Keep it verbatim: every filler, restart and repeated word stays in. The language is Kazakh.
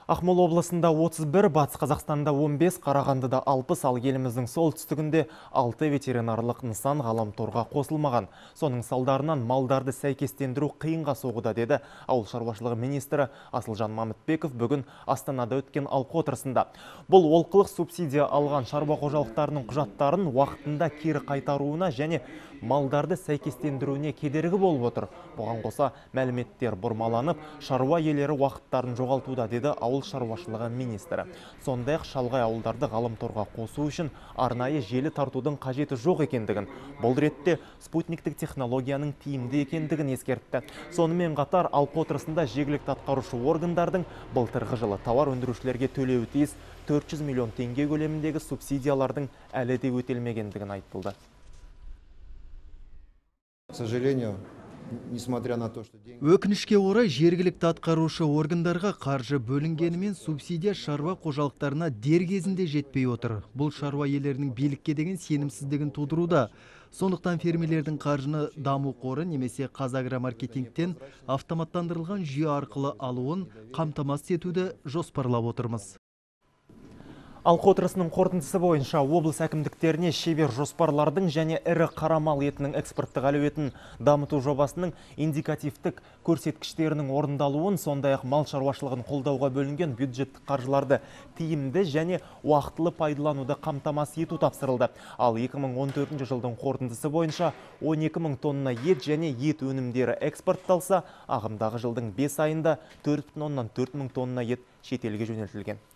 Ақмола облысында отыз бір, Батыс Қазақстанда он бес, Қарағандыда алпыс, ал еліміздің солтүстігінде алты ветеринарлық нысан ғаламторға қосылмаған. Соның салдарынан малдарды сәйкестендіру қиынға соғуда, деді ауыл шаруашылығы министрі Асылжан Мамытбеков бүгін Астанада өткен алқа отырысында. Бұл олқылық субсидия алған шаруа қожалықтарының құжаттарын уақытында кері қайтаруына және малдарды сәйкестендіруіне кедергі болып отыр. Бұған қоса мәліметтер бұрмаланып, шаруа иелері уақыттарын жоғалтуда, деді ауыл шаруашылығы министрі. Сондай-ақ шалғай ауылдарды ғаламторға қосу үшін арнайы желі тартудың қажеті жоқ екендігін, бұл ретте спутниктік технологияның тиімді екендігін ескертті. Сонымен қатар алқа отырысында жергілікті атқарушы органдардың былтырғы жылы тауар өндірушілерге төлеуі тиіс төрт жүз миллион теңге көлеміндегі субсидиялардың әлі де өтелмегендігін айтылды. К сожалению, несмотря на то, что деньги... Өкінішке орай жергілікті атқарушы органдарға қаржы бөлінгенімен субсидия шаруа қожалықтарына дер кезінде жетпей отыр. Бұл шаруа иелерінің билікке деген сенімсіздігін тудыруда. Сондықтан фермерлердің қаржыны даму қоры немесе Қазагромаркетингтен автоматтандырылған жүйе арқылы алуын қамтамасыз етуді жоспарлап отырмыз. Алқа отырысының қорытындысы бойынша облыс әкімдіктеріне шебер жоспарлардың және ірі қара мал етінің экспорттық әлеуетін дамыту жобасының индикативтік көрсеткіштерінің орындалуын, сондай-ақ мал шаруашылығын қолдауға бөлінген бюджеттік қаржыларды тиімді және уақытылы пайдалануды қамтамасыз ету тапсырылды. Ал екі мың он төртінші жылдың қорытындысы бойынша он екі мың тонна ет және ет өнімдері экспортталса, ағымдағы жылдың бес айында төрт бүтін оннан төрт мың тонна ет шетелге жөнелтілген.